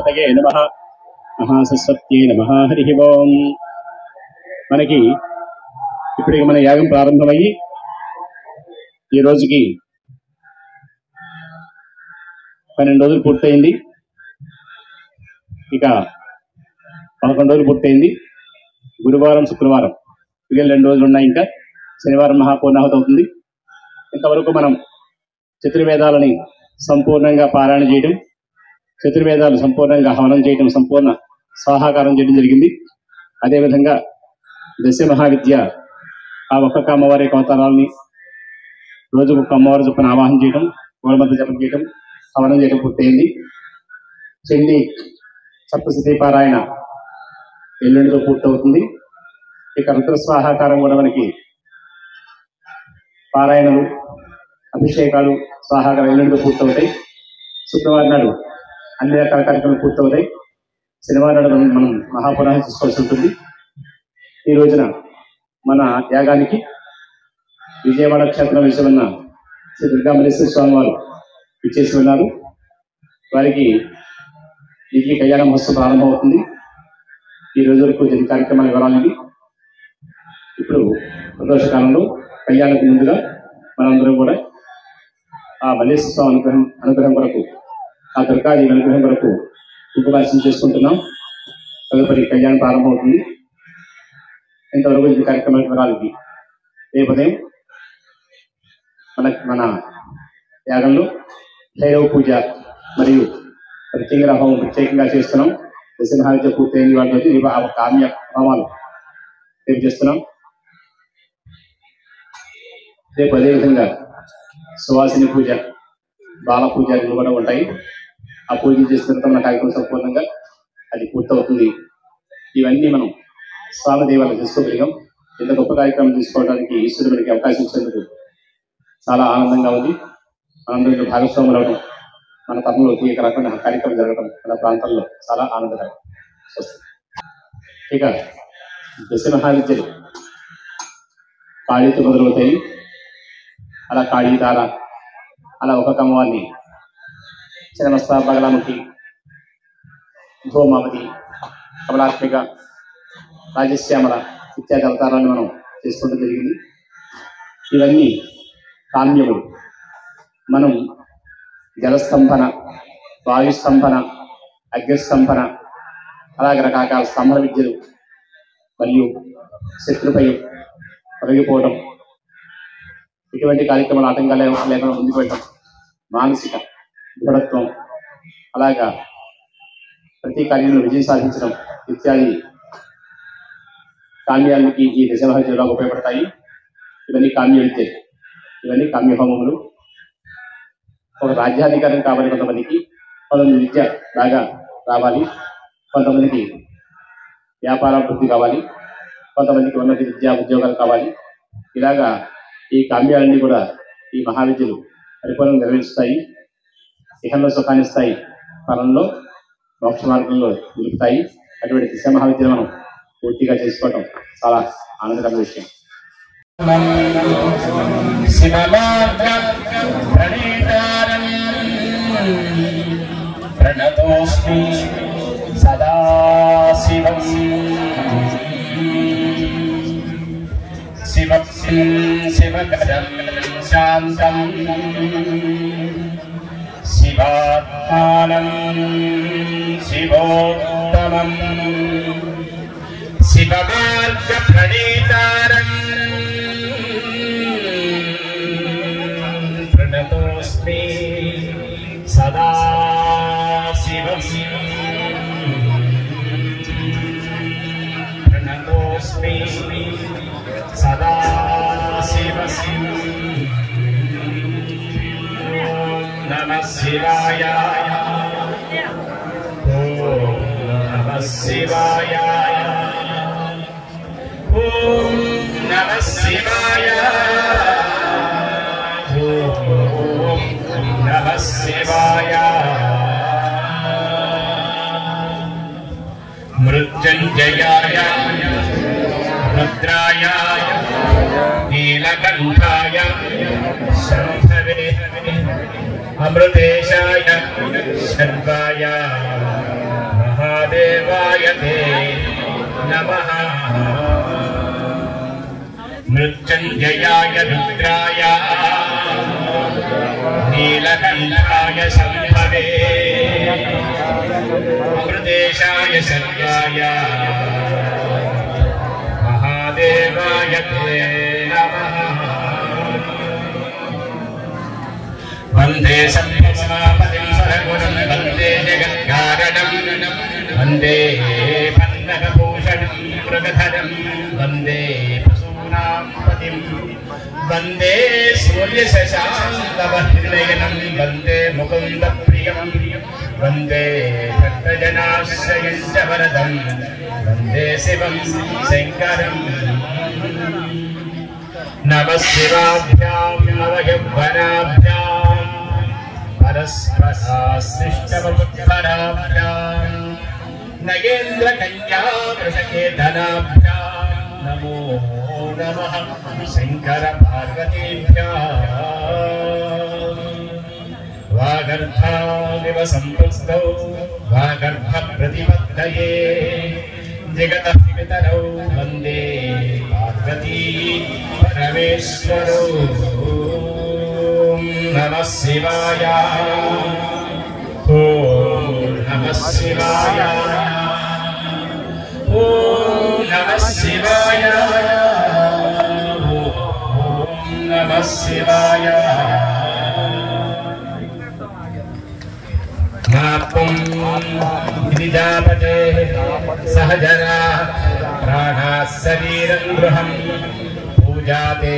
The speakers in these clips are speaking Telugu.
గణపతయే నమః. మహాసరస్వత్యై నమః. హరి ఓం. మనకి ఇప్పుడు మన యాగం ప్రారంభమయ్యి ఈ రోజుకి 12 రోజులు పూర్తయింది. ఇక 11 రోజులు పూర్తయింది. గురువారం, శుక్రవారం ఇక 2 రోజులు ఉన్నాయి. ఇంకా శనివారం మహాపూర్ణాహుతి అవుతుంది. ఇంతవరకు మనం చతుర్వేదాలని సంపూర్ణంగా పారాయణ చేయడం, చతుర్వేదాలు సంపూర్ణంగా హవనం చేయడం, సంపూర్ణ స్వాహాకారం చేయడం జరిగింది. అదేవిధంగా దశ మహావిద్య ఆ ఒక్కొక్క అమ్మవారి యొక్క అవతారాలని రోజుకు ఒక అమ్మవారి చొప్పున ఆవాహన చేయడం, గోడమంత్ర జపం చేయడం, హవనం చేయడం పూర్తయింది. చండీ సప్తశతీ పారాయణ ఎల్లుండితో పూర్తవుతుంది. ఇక రుద్రస్వాహాకారం కూడా మనకి పారాయణలు, అభిషేకాలు, స్వాహాకారం ఎల్లుండితో పూర్తవుతాయి. శుక్రవారం నాడు అన్ని రకాల కార్యక్రమాలు పూర్తవుతాయి. శనివారం నాడు మనం మహాపురాణం తీసుకోవాల్సి ఉంటుంది. ఈ రోజున మన యాగానికి విజయవాడ క్షేత్రం విషయమన్న శ్రీ దుర్గామల్లేశ్వర స్వామి వారు ఇచ్చేసి ఉన్నారు. వారికి ఈ కళ్యాణ మహోత్సవం ప్రారంభమవుతుంది. ఈ రోజు వరకు జరిగే కార్యక్రమాలు వివరాలని ఇప్పుడు ప్రదోషకాలంలో కళ్యాణకు ముందుగా మనందరం కూడా ఆ మల్లేశ్వర స్వామి అనుగ్రహం కొరకు, ఆ దుర్గాదేవి అనుగ్రహం కొరకు ఉపవాసం చేసుకుంటున్నాం. తదుపరి కళ్యాణం ప్రారంభమవుతుంది. ఇంతవరకు ఈ కార్యక్రమాల వివరాలకి రేపు ఉదయం మన యాగంలో భైరవ పూజ మరియు ప్రత్యేక హోమం ప్రత్యేకంగా చేస్తున్నాం. దశమహావిద్య పూర్తయింది. వాటి కామ్య హోమాలు రేపు చేస్తున్నాం. రేపు అదేవిధంగా సువాసిని పూజ, బాల పూజ కూడా ఉంటాయి. ఆ పూజలు చేసిన తర్వాత మన కార్యక్రమం సంపూర్ణంగా అది పూర్తవుతుంది. ఇవన్నీ మనం స్వామి దేవాలయం చేసుకోగలిగాం. ఇంత గొప్ప కార్యక్రమం తీసుకోవడానికి ఈశ్వరుడు మనకి అవకాశం ఇచ్చేందుకు చాలా ఆనందంగా ఉంది. మనందరికీ భాగస్వాములు అవడం, మన తరంలో ఈ రకమైన కార్యక్రమం జరగడం మన ప్రాంతాల్లో చాలా ఆనందకరం. ఇక దశ మహావిద్యలు కాళీతో మొదలవుతాయి. అలా కాళీధార, అలా ఒక్కొక్క అమ్మవారిని చిన్నమస్త, బగలాముఖి, భూమావతి, కమలాత్మిక, రాజశ్యామల ఇత్యాది అవతారాన్ని మనం చేసుకుంటూ జరిగింది. ఇవన్నీ కామ్యములు. మనం జలస్తంభన, వాయుస్తంభన, అగ్నిస్తంభన, అలాగే రకరకాల స్తంభన విద్యలు మరియు శత్రుపై తొలగిపోవడం, ఇటువంటి కార్యక్రమాలు ఆటంకాలు లేకుండా ముందుకు వెళ్ళడం, మానసిక దృఢత్వం, అలాగా ప్రతి కార్యంలో విజయం సాధించడం ఇత్యాది కామ్యాలకి ఈ దశమహావిద్యలో ఉపయోగపడతాయి. ఇవన్నీ కామ్య విద్య, ఇవన్నీ కామ్య హోమములు. ఒక రాజ్యాధికారం కావాలి కొంతమందికి, కొంతమంది విద్య బాగా రావాలి, కొంతమందికి వ్యాపారాభివృద్ధి కావాలి, కొంతమందికి ఉన్నత విద్యా ఉద్యోగాలు కావాలి. ఇలాగా ఈ కామ్యాలన్నీ కూడా ఈ మహావిద్యలు పరిపూర్ణంగా నిర్వహిస్తాయి. ఇహంలో సుఖాన్నిస్తాయి, పరంలో మోక్ష మార్గంలో నిలుపుతాయి. అటువంటి దిశ మహావిద్యను మనం పూర్తిగా చేసుకోవటం చాలా ఆనందకరమైన విషయం. ప్రణతోస్మి సదాశివం శివం శివకరం శాంతం శివాత్మానం శివోత్తమం శివమార్గ ప్రణీతారం ప్రణతోస్మి సదాశివం ప్రణతోస్మి సదాశివం నమః శివాయ ఓం నమః శివాయ ఓం నమః శివాయ ఓం నమః శివాయ మృత్యుంజయాయ రుద్రాయ నీలకంఠాయ శంభవే అమృతేశాయ శర్వాయ महादेवाय ते नमः मृत्युञ्जयाय रुद्राय नीलकण्ठाय शम्भवे अमृतेशाय सर्वाय महादेवाय ते नमः वन्दे सम्भवमापतिं सरगुणं वन्दे जगत्कारणं वन्दे पन्नगभूषणं मृगधरं वन्दे पशूनां पतिं वन्दे सूर्यशशाङ्कवह्निनयनं वन्दे मुकुन्दप्रियं वन्दे भक्तजनाश्रयं च वरदं वन्दे शिवं शङ्करम् नमः शिवाभ्यां नवयौवनाभ्यां परस्पराश्लिष्टवपुत्तराभ्यां नगेन्द्रकन्या वृषकेतनाभ्यां नमो नमः शङ्करपार्वतीभ्यां वागर्भाविव सम्पृक्तौ वागर्भप्रतिपत्तये जगतः पितरौ वन्दे पार्वती परमेश्वरो नमः शिवाय ॐ नमः शिवाय ॐ नमः शिवाय ॐ नमः शिवाय मापुं निजापते सहजना प्राणाः शरीरं गृहं पूजाते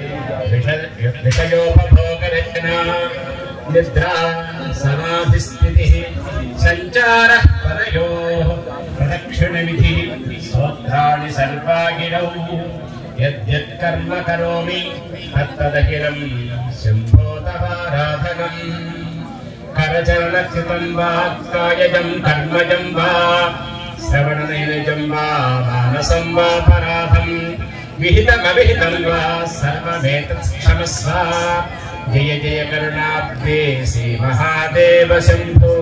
विषयोपभोगरचना निद्रा समाधिस्थितिः सञ्चारः परयोः प्रदक्षिणविधिः स्तोत्राणि सर्वागिरौ यद्यत्कर्म करोमि तत्तदखिलं शम्भो तवाराधनम् करचरणकृतं वा कायजं कर्मजं वा श्रवणनैनजं वा मानसं वा पराधं विहितमविहितं वा सर्वमेतत् क्षमस्व जय जय करुणाब्धे श्री महादेव शंभो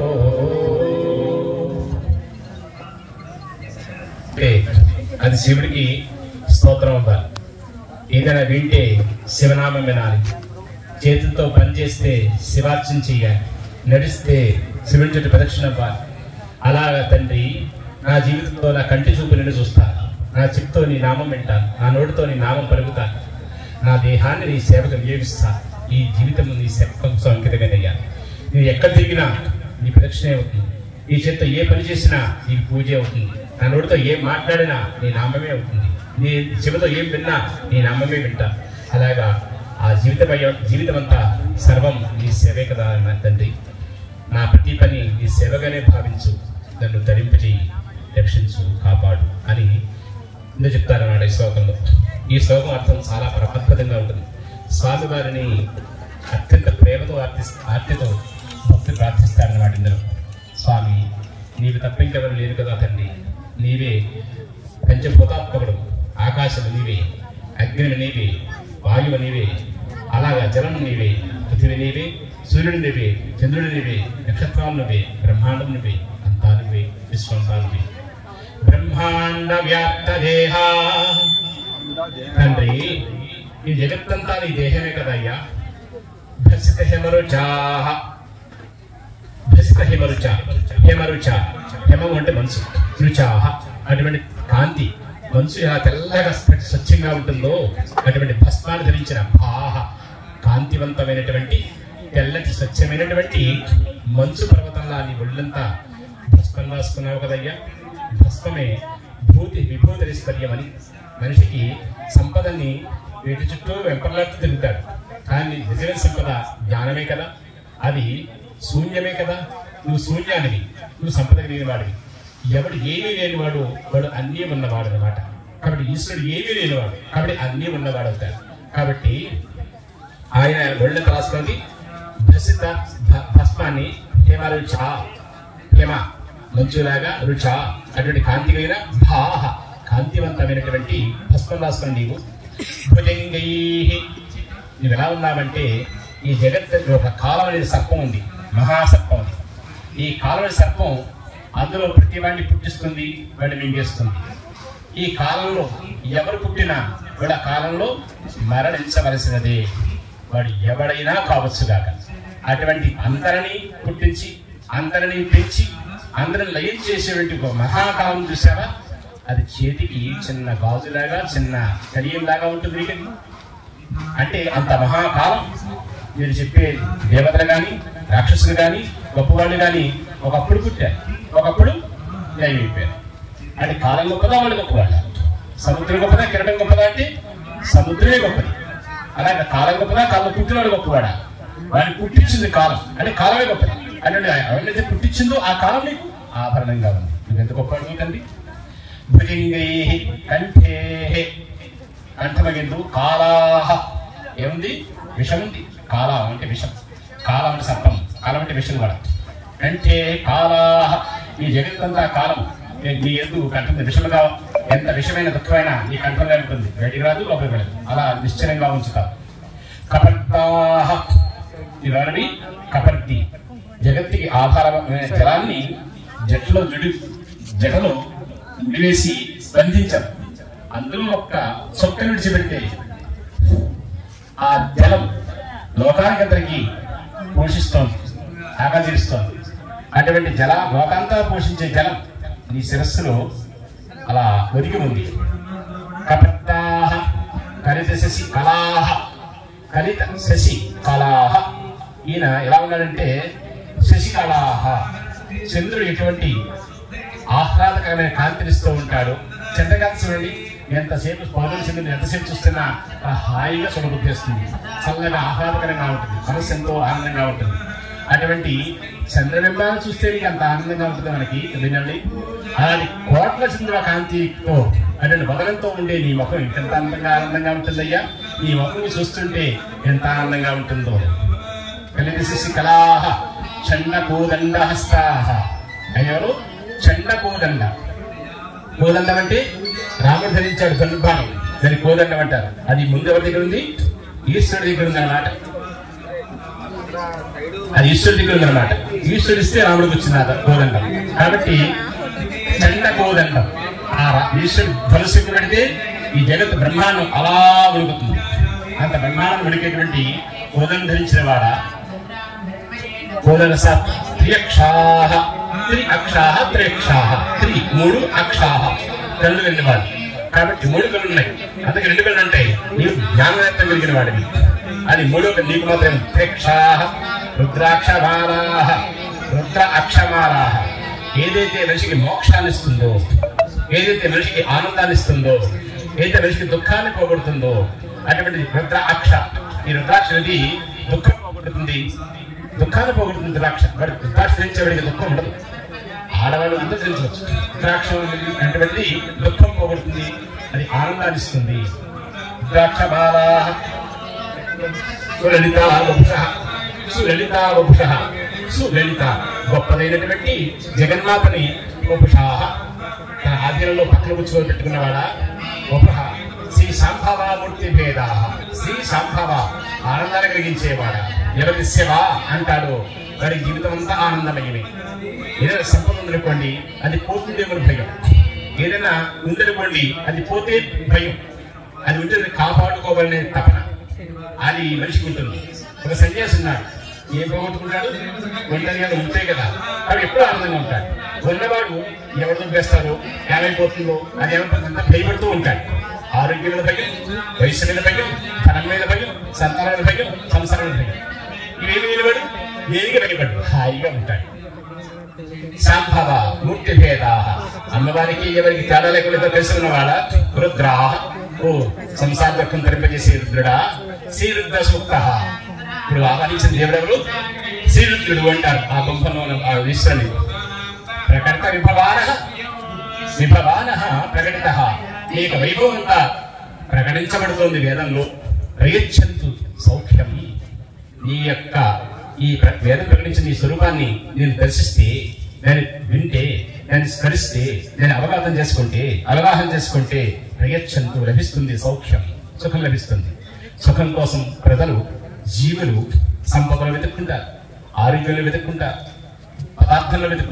అది శివుడికి స్తోత్రం అవ్వాలి. ఏదైనా వింటే శివనామం వినాలి, చేతులతో పనిచేస్తే శివార్చన చెయ్యాలి, నడిస్తే శివుడి చుట్టూ ప్రదక్షిణ అవ్వాలి. అలాగా తండ్రి నా జీవితంలో నా కంటి చూపు నిన్ను చూస్తాను, నా చెప్తో నీ నామం వింటాను, నా నోటితో నీ నామం పలుకుతాను, నా దేహాన్ని నీ సేవకు వినియోగిస్తాను. ఈ జీవితం నీ సేవకు అంకితమయ్యా. నువ్వు ఎక్కడ తిరిగినా నీ ప్రదక్షిణ అవుతుంది, నీ చేతితో ఏ పని చేసినా నీకు పూజ అవుతుంది, నా నోటితో ఏం మాట్లాడినా నీ నామమే అవుతుంది, నీ చెవితో ఏం విన్నా నీ నామమే వింటా. అలాగా ఆ జీవితం అంతా సర్వం నీ సేవే కదా నా తండ్రి. నా ప్రతి పని నీ సేవగానే భావించు, నన్ను ధరింపచేయి, రక్షించు, కాపాడు అని ఎందుకు చెప్తారన్నాడు ఈ శ్లోకంలో. ఈ శ్లోకం అర్థం చాలా అద్భుతంగా ఉంటుంది. స్వామివారిని అత్యంత ప్రేమతో ఆర్తితో భక్తులు ప్రార్థిస్తారన్నమాట. ఇందులో స్వామి నీవు తప్ప ఇంకెవరు లేరు కదా తండ్రి, నీవే పంచభూతాత్మకుడు, ఆకాశము నీవే, అగ్ని నీవే, వాయువు నీవే, అలాగా జలం నీవే, పృథివీ నీవే, సూర్యుడు నీవే, చంద్రుడు నీవే, నక్షత్రాలు నువ్వే, బ్రహ్మాండం నువ్వే, అంతా నువ్వే, విశ్వంతా నువ్వే. బ్రహ్మాండ వ్యాప్త దేహ తండ్రి, ఈ జగత్తంతా నీ దేహమే కదయ్యా. భసిత హేమరుచాహ, భసిత హేమరుచ, హేమరుచ, హేమం అంటే మనసు, రుచాహ అటువంటి కాంతి, మనసు ఎలా తెల్లగా స్వచ్ఛంగా ఉంటుందో అటువంటి భస్మాన్ని ధరించిన భాహ, కాంతివంతమైనటువంటి తెల్లటి స్వచ్ఛమైనటువంటి మంచు పర్వతంలా నీ ఒళ్ళంతా భస్మం రాసుకున్నావు కదయ్యా. భస్మమే విభూతిరిస్తర్యమని, మనిషికి సంపదని వీటి చుట్టూ వెంపర్లాడుతూ తిరుగుతాడు, కానీ నిజమైన సంపద జ్ఞానమే కదా, అది శూన్యమే కదా. నువ్వు శూన్యానివి, నువ్వు సంపద లేని వాడివి. ఎవడు ఏమీ లేనివాడు వాడు అన్నీ ఉన్నవాడు అనమాట. కాబట్టి ఈశ్వరుడు ఏమీ లేనివాడు, కాబట్టి అన్నీ ఉన్నవాడు అవుతాడు. కాబట్టి ఆయన ఒళ్ళంత రాసుకొని భసిత భస్మాన్ని హేమరుచ, హేమ మంచులాగా, రుచ అటువంటి కాంతిమైన, భాహ కాంతివంతమైనటువంటి భస్మం రాసుకొని నీవు భుజంగై, నువ్వు ఎలా ఉన్నావంటే ఈ జగత్ ఒక కాలం అనేది సర్పం ఉంది, మహాసర్పం ఉంది. ఈ కాలం సర్పం అందులో ప్రతి వాడిని పుట్టిస్తుంది, వాడిని మింగేస్తుంది. ఈ కాలంలో ఎవరు పుట్టినా కూడా కాలంలో మరణించవలసినదే, వాడు ఎవడైనా కావచ్చుగాక. అటువంటి అందరినీ పుట్టించి అందరినీ పెంచి అందరిని లయం చేసేటువంటి ఒక మహాకాలం చూసావా, అది చేతికి చిన్న గాజులాగా చిన్న కడియంలాగా ఉంటుంది మీకు. అంటే అంత మహాకాలం. మీరు చెప్పే దేవతలు కానీ రాక్షసులు కానీ గొప్పవాళ్ళు కానీ ఒకప్పుడు పుట్టారు, ఒకప్పుడు లయమైపోయారు. అంటే కాలం గొప్పదా, వాళ్ళు గొప్పవాళ్ళ? సముద్రం గొప్పదా, కిరటం గొప్పదా అంటే సముద్రమే గొప్పది. అలాగే కాలం గొప్పదా, కాలం పుట్టినవాడు గొప్పవాడా? వాడిని పుట్టించింది కాలం, అంటే కాలమే గొప్పది. అంటే ఎవరైతే పుట్టించిందో ఆ కాలం నీకు ఆభరణంగా ఉంది. నువ్వెంత గొప్పవాడు నీకండి. భుజంగై కంఠే, కంఠమగిందు కాలాహ ఏముంది? విషం ఉంది. కాలం అంటే విషం, కాలం అంటే సర్పం, కాలం అంటే విషం కూడా. కంఠే కాలాహ, ఈ జగత్తంతా కాలం. నీ ఎందుకు కంఠం విషముగా, ఎంత విషమైన దుఃఖమైన ఈ కంఠంలో ఉంటుంది, బయటికి రాదు లోపలికి వెళ్ళదు, అలా నిశ్చలంగా ఉంచుతారు. కపర్తాహ, ఇవన్నీ కపర్తి, జగత్తుకి ఆధారమైన జలాన్ని జటలో ముడివేసి బంధించారు. అందులో ఒక్క చొక్క విడిచిపెడితే ఆ జలం లోకానికి అందరికి పోషిస్తోంది, ఆకర్షిస్తోంది. అటువంటి లోకాంతా పోషించే జలం నీ శిరస్సులో అలా ఒదిగి ఉంది. కపర్తాహ కలిత శశి కళాహ, కలిత శశి కళాహ. ఈయన ఎలా ఉన్నాడంటే శశికళాహ, చంద్రుడు ఎటువంటి ఆహ్లాదకరమైన కాంతినిస్తూ ఉంటాడు. చంద్రకాంతి చూడండి, ఎంతసేపు పౌరులు చంద్రుడు ఎంతసేపు చూస్తున్నా హాయిగా చూడబుద్ధేస్తుంది, చల్లగా ఆహ్లాదకరంగా ఉంటుంది, మనసు ఎంతో ఆనందంగా ఉంటుంది. అటువంటి చంద్రబింబాన్ని చూస్తే నీకు అంత ఆనందంగా ఉంటుంది మనకి. వినండి, అలాంటి కోట్ల చంద్ర కాంతితో అటువంటి బదలంతో ఉండే నీ ముఖం ఇంకెంత ఆనందంగా ఉంటుందయ్యా. నీ ముఖం చూస్తుంటే ఎంత ఆనందంగా ఉంటుందో. కలిత శశి కళాహ చండ కోదండ హస్తాహ. అయ్యారు చండ కోదండ. కోదండం అంటే రాముడు ధరించాడు ధనుర్బాణం, దాన్ని కోదండం అంటారు. అది ముందు ఎవరి దగ్గర ఉంది? ఈశ్వరుడి దగ్గర ఉంది అన్నమాట. అది ఈశ్వరుడి దగ్గర ఉంది అన్నమాట. ఈశ్వరుడు ఇస్తే రాముడికి వచ్చింది కోదండం. కాబట్టి చండ కోదండం. ఆ ఈశ్వరుడు ధనుసు పెడితే ఈ జగత్ బ్రహ్మాండం అలా ఉడుకుతుంది. అంత బ్రహ్మాండం ఉడికేటువంటి కోదండం ధరించిన వాడ కోదన త్రియక్షాహ, త్రియక్షాహ త్రియక్షాహ, మూడు అక్షాహ, కళ్ళు వెళ్ళిన వాడు. కాబట్టి మూడు కళ్ళు ఉన్నాయి, అందుకే రెండు కళ్ళు ఉంటాయి. నీకు జ్ఞానవేత్తం కలిగిన వాడివి. అది మూడో నీకు మాత్రం త్రియక్షాహ రుద్రాక్షమాలాహ, రుద్ర అక్షమాలాహ. ఏదైతే మనిషికి మోక్షాన్ని ఇస్తుందో, ఏదైతే మనిషికి ఆనందాన్ని ఇస్తుందో, ఏదైతే మనిషికి దుఃఖాన్ని పోగొడుతుందో అటువంటి రుద్ర అక్ష. ఈ రుద్రాక్ష అనేది దుఃఖం పోగొడుతుంది, దుఃఖాన్ని పోగొడుతుంది. రుద్రాక్ష రుద్రాక్ష ధరించేవాడికి దుఃఖం ఉండదు. ఆడవాళ్ళు అందరూ ధరించవచ్చు. రుద్రాక్ష అటువంటిది దుఃఖం పోగొడుతుంది, అది ఆనందాన్ని ఇస్తుంది. రుద్రాక్ష బాలా సులలిత వపుష, సులలిత వపుష, సులలిత గొప్పదైనటువంటి జగన్మాతని వపుషాహ, తన ఆధీనంలో పక్కన కూర్చొని పెట్టుకున్నవాడా. వపుష శ్రీ శాంభవామూర్తి భేదా, శ్రీ శాంభవ ఆనందాన్ని కలిగించేవాడా. ఎవరి శివ అంటాడు, వాడి జీవితం అంతా ఆనందమయమే. ఏదైనా సంపద ఉందనుకోండి, అది పోతుందేమో భయం. ఏదైనా ఉందనుకోండి, అది పోతే భయం. అది ఉంటుంది కాపాడుకోవాలనే తపన, అది మనిషికి ఉంటుంది. ఒక సన్యాసి ఉన్నాడు, ఏం పోగొట్టుకుంటాడు? ఒంటరిగా ఉంటే కదా, అవి ఎప్పుడూ ఆనందంగా ఉంటాడు. ఉన్నవాడు ఎవరు దుబ్బేస్తారో, ఏమైపోతుందో, అది ఏమైపోతుందో భయపడుతూ ఉంటాడు. ఆరోగ్యం మీద భయం, వయసు మీద భయం, ధనం మీద భయం, సంతానం మీద భయం, సంసారం మీద భయం. ఇవేమి నిలబడు, దేనికి భయపడు, హాయిగా ఉంటాడు. శాంభవ మూర్తి భేదా, అమ్మవారికి ఎవరికి తేడా లేకుండా తెలిసి ఉన్నవాడ. రుద్రా, ఓ సంసార దుఃఖం తరింపజేసే రుద్రుడా. శ్రీరుద్ర సూక్త. ఇప్పుడు ఆహ్వానించిన దేవుడెవరు? శ్రీరుద్రుడు అంటారు. ఆ గుంపంలో ఆ ఈశ్వరుని ప్రకట విభవాన, విభవాన ప్రకటిత. నీ యొక్క వైభవం అంతా ప్రకటించబడుతోంది వేదంలో. ప్రయచ్చంతు సౌఖ్యం. నీ యొక్క ఈ వేదం ప్రకటించిన ఈ స్వరూపాన్ని నేను దర్శిస్తే, దాన్ని వింటే, దాన్ని స్మరిస్తే, దాన్ని అవగాహన చేసుకుంటే ప్రయచ్చంతు లభిస్తుంది సౌఖ్యం, సుఖం లభిస్తుంది. సుఖం కోసం ప్రజలు, జీవులు సంపదలు వెతుక్కుంటారు, ఆరోగ్యంలో వెతుక్కుంటారు, పదార్థంలో వెతుక్కుంటారు.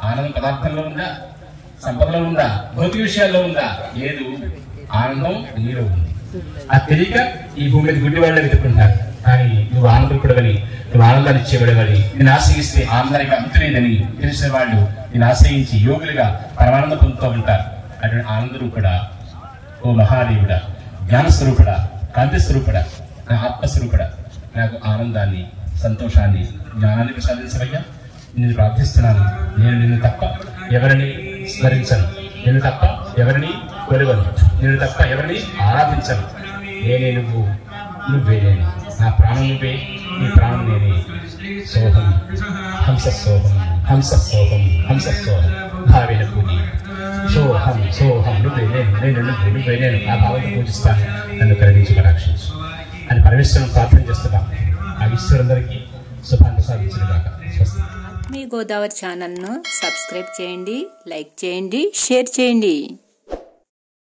ఆనందం పదార్థంలో ఉందా, సంపదలో ఉందా, భౌతిక విషయాల్లో ఉందా? లేదు. ఆనందం నీలో ఉంది. అది తెలియక ఈ భూమి మీద గుడ్డి వాళ్ళని వెతుక్కుంటారు. కానీ నువ్వు ఆనందపడవని, నువ్వు ఆనందాన్ని ఇచ్చేవాడవని, నేను ఆశ్రయిస్తే ఆనందానికి అంతులేదని తెలిసిన వాళ్ళు నేను ఆశ్రయించి యోగులుగా పరమానందం పొందుతూ ఉంటారు. అటువంటి ఆనందరూపుడా, ఓ మహాదేవుడా, జ్ఞానస్వరూపుడా, కాంతిస్వరూపుడా, నా ఆత్మస్వరూపుడా, నాకు ఆనందాన్ని, సంతోషాన్ని, జ్ఞానాన్ని ప్రసాదించవయ్యా. నేను ప్రార్థిస్తున్నాను. నేను నిన్ను తప్ప ఎవరిని స్మరించను, నిన్ను తప్ప ఎవరిని కొలవను, నిన్ను తప్ప ఎవరిని ఆరాధించను. నేనే నువ్వు, నువ్వే నేను. నా ప్రాణం నువ్వే, నీ ప్రాణం నేనే. సోహం హంస సోహం, హంస సోహం, హంస సోహం భావేన పూజి. సోహం సోహం నువ్వే నేను, నేను నువ్వు, నువ్వే నేను. ఆ భావంతో పూజిస్తాను. నన్ను కరుణించి రక్షించు అని పరమేశ్వరుని ప్రార్థన చేస్తున్నాం. ఆ ఈశ్వరులందరికీ శుభాన్ని ప్రసాదించిన గాక. స్వస్తి. మీ గోదావరి ఛానల్ను సబ్స్క్రైబ్ చేయండి, లైక్ చేయండి, షేర్ చేయండి.